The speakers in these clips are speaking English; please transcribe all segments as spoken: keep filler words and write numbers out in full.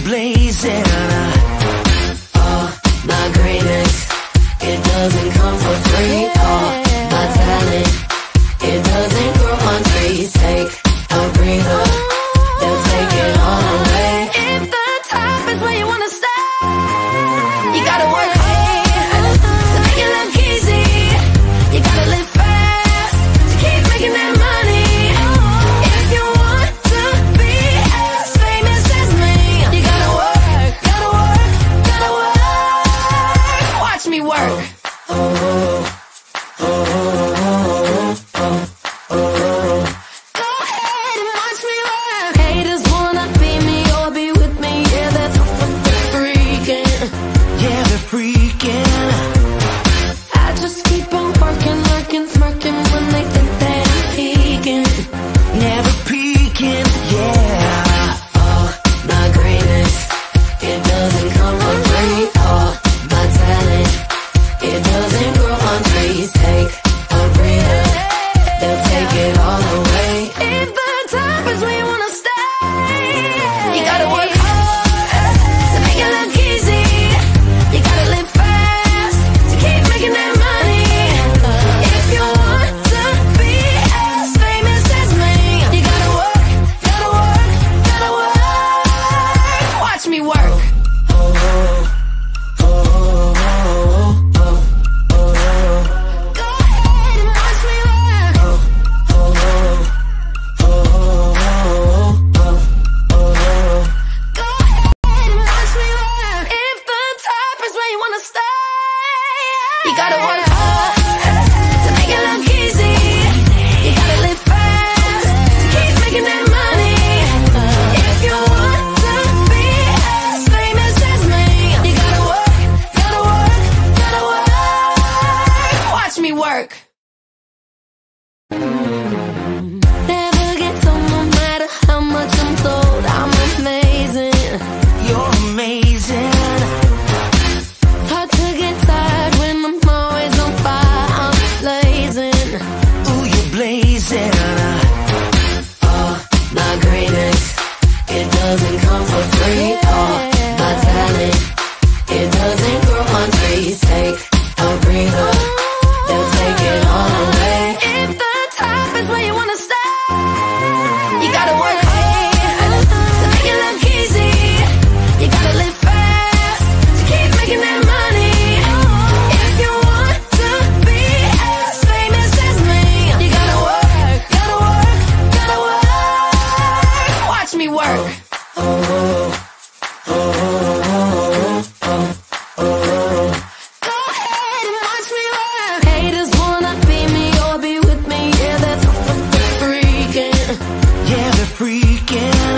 blazin. All my greatness, it doesn't come for free. All my talent, it doesn't grow on trees. Take a breather, they'll take it all away. If the top is where you wanna stay, you gotta work hard to make it look easy. You gotta live fast to keep making that money. If you want to be as famous as me, you gotta work, gotta work, gotta work. Watch me work. Oh, oh, oh, oh, oh, oh. Go ahead and watch me work. Haters wanna be me or be with me. Yeah, that's f-f-frreakin. Yeah, they're freaking. I just keep on working, lurking, smirking when they think that I'm peeking. Never peeking, yeah. All my greatness, it doesn't come for free. All my talent, it doesn't grow on trees. Take a breather, they'll take it all away. If the top is where you wanna stay, you gotta work hard to make it look easy. You gotta live fast to keep making that money. If you want to be as famous as me, you gotta work, gotta work, gotta work. Watch me work. Oh, oh, oh, oh, oh, oh. Go ahead and watch me work. Oh, oh, oh, oh, oh, oh. Go ahead and watch me work. If the top is where you wanna stay, you gotta work hard to make it look easy. You gotta live fast to keep making that money. If you want to be as famous as me, you gotta work, gotta work, gotta work. Watch me work. Never get told, no matter how much I'm told, I'm amazing. You're amazing. Hard to get tired when I'm always on fire. I'm blazing. Ooh, you're blazing. All my greatness, it doesn't come for free. All my talent, it doesn't grow on trees. Take a breather, they'll take it all away. If the top is where you wanna stay, you gotta work hard to make it look easy. You gotta live fast to keep making that money. If you want to be as famous as me, you gotta work, gotta work, gotta work. Watch me work. Oh, oh, oh, oh, oh. Go ahead and watch me work. Haters wanna be me or be with me. Yeah, that's f-f-frreakin. Yeah, they're freaking.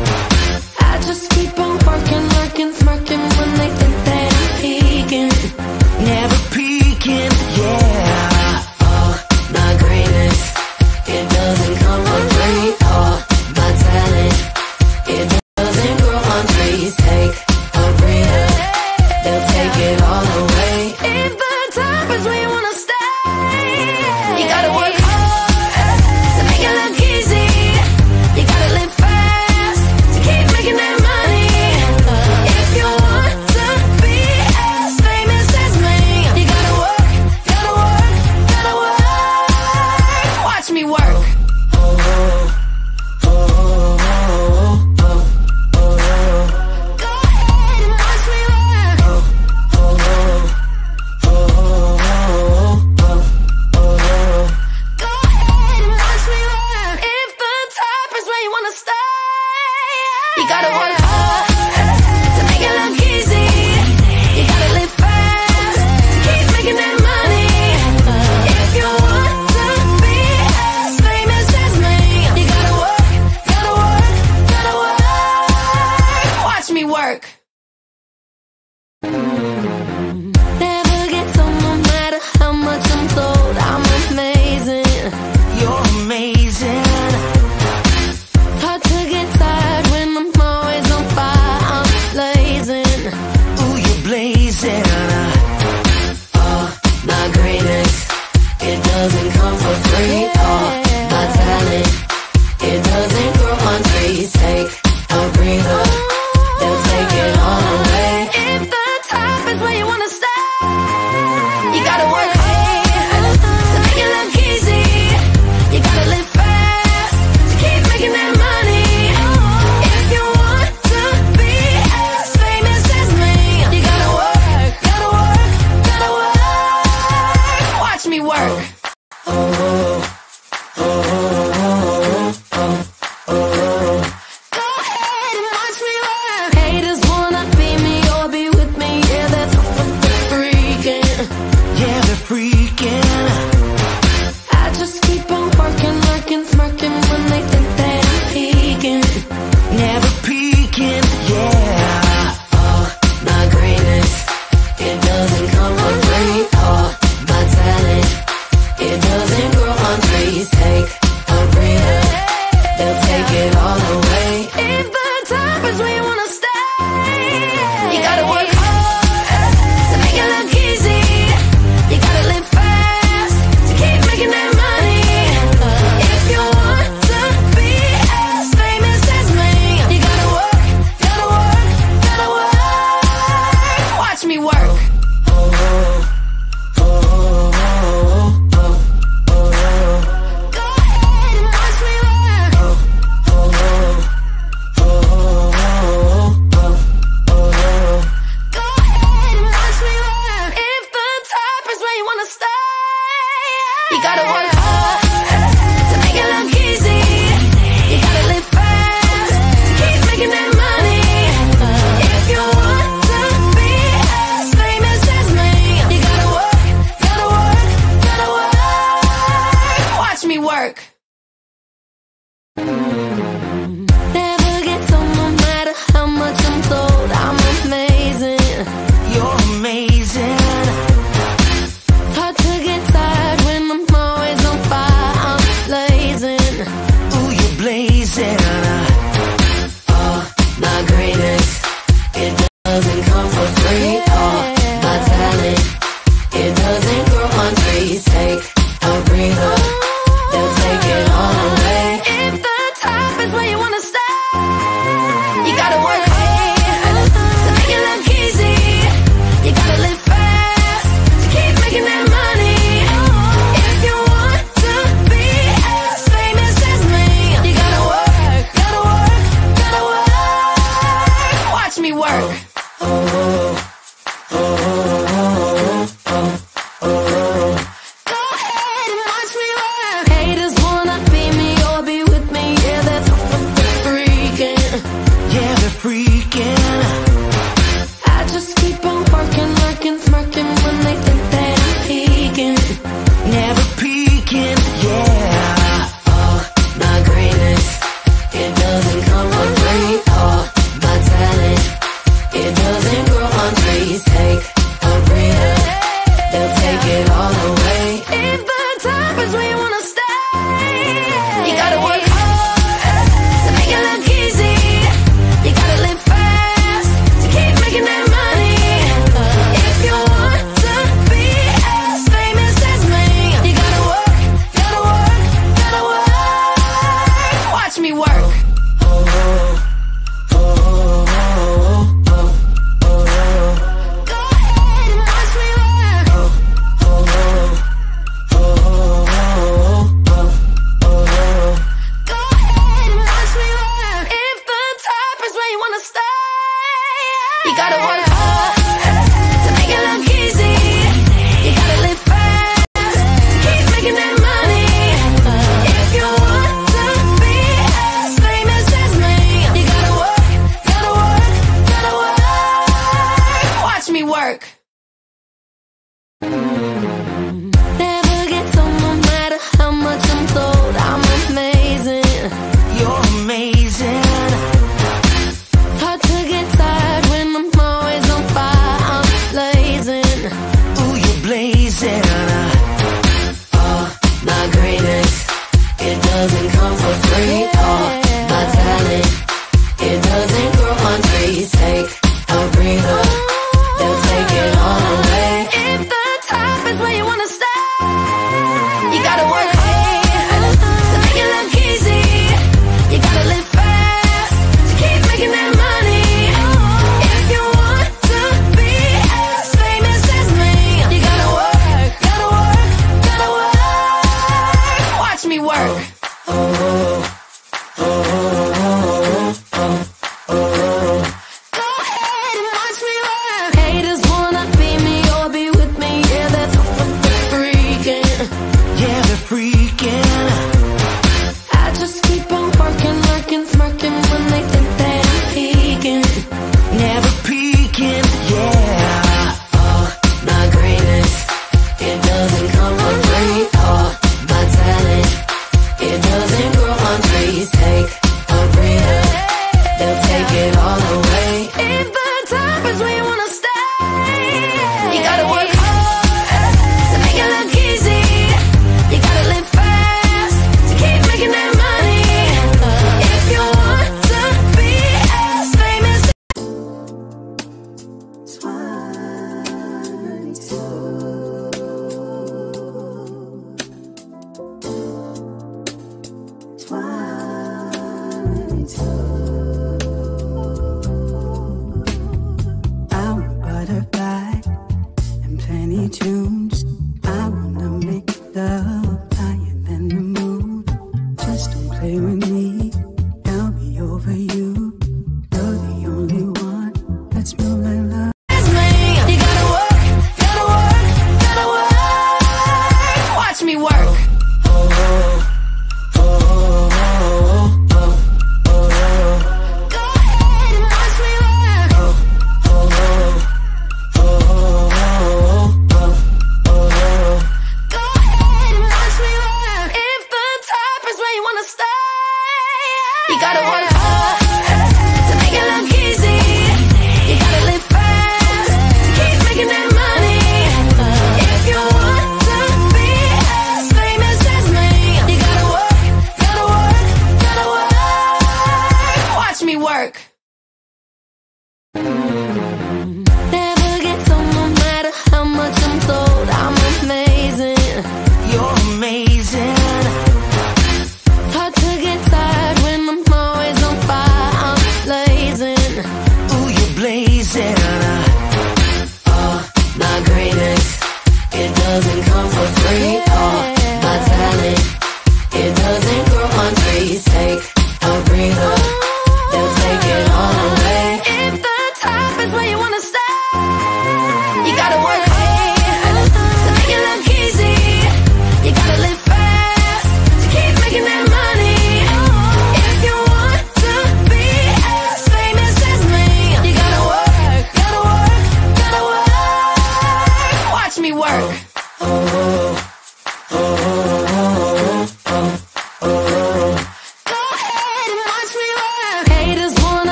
I just keep on working, lurking, smirking when they think that I'm peeking. Never peeking, yeah. All my greatness, it doesn't come for free. All my talent, it doesn't grow on trees. Take a breather, they'll take it all away. If the top is where you wanna stay, you gotta work hard to make it look easy. You gotta live fast to keep making that money. If you want to be as famous as me, you gotta work, gotta work, gotta work. Watch me work. Oh, oh, oh, oh, oh, oh. Go ahead and watch me work. Oh, oh, oh, oh, oh, oh. Go ahead and watch me work. If the top is where you wanna stay, you gotta work hard to make it look easy. You gotta live fast to keep making that money. If you want to be as famous as me, you gotta work, gotta work, gotta work. Watch me work. Never get told, no matter how much I'm told, I'm amazing. You're amazing. Hard to get tired when I'm always on fire. I'm blazing. Ooh, you're blazing. All my greatness, it doesn't come for free. All my talent, it doesn't grow on trees. Take a breather, they'll take work. Oh, oh, oh, oh, oh, oh. Go ahead and watch me work. Haters wanna be me or be with me. Yeah, that's f-f-frreakin. Yeah, they're freaking. I just keep on working, lurking, smirking when they think that I'm peeking. Never peeking, yeah. Oh, my greatness, it doesn't come for free. Oh, my talent, it doesn't grow on trees. Take a breather, they'll take it all away. If the top is where you wanna stay, you gotta work hard to make it look easy. You gotta live fast to keep making that money. If you want to be as famous as me, you gotta work, gotta work, gotta work. Watch me work. Oh, oh, oh, oh, oh, oh. Go ahead and watch me work. Oh, oh, oh, oh, oh, oh. Go ahead and watch me work. If the top is where you wanna stay, you gotta work hard to make it look easy. You gotta live fast to keep making that money. If you want to be as famous as me, you gotta work, gotta work, gotta work. Watch me work. Never get old no matter how much I'm told. I'm amazing. You're amazing. Hard to get tired when I'm always on fire. I'm blazing. Ooh, you're blazing. Oh, my greatness, it doesn't come for free. Oh, my talent, it doesn't grow on trees. Take a breather, they'll take it all away. If the top is where you wanna stay, you gotta work hard to make it look easy. You gotta live fast to keep making that money. If you want to be as famous as me, you gotta work, gotta work, gotta work. Watch me work. Oh, oh, oh, oh, oh. Go ahead and watch me work. Haters wanna be me or be with me. Yeah, that's f-f-frreakin. Yeah, they're freaking. I just keep on working, lurking, smirking when they think that I'm peeking. Never peeking, yeah. Oh, my greatness, it doesn't come for free. Oh, my talent, it doesn't grow on trees. Take a breather, they'll take it all away. If the top is where you wanna stay, you gotta work hard to make it look easy. You gotta live fast to keep making that money. If you want to be as famous. I'm a butterfly and plenty tunes. I wanna make love higher than the moon. Just don't play with me, I'll be over you. You're the only one that's move like love. That's me. You gotta work, gotta work, gotta work. Watch me work. Oh, oh, oh, oh, oh, oh. Go ahead and watch me work. Oh, oh, oh, oh, oh, oh. Go ahead and watch me work. If the top is where you wanna stay, you gotta work hard to make it look easy. You gotta live fast to keep making that money. If you want to be as famous as me, you gotta work, gotta work, gotta work. Watch me work. Never get old no matter how much I'm told. I'm amazing. You're amazing. Hard to get tired when I'm always on fire. I'm blazing. Ooh, you're blazing.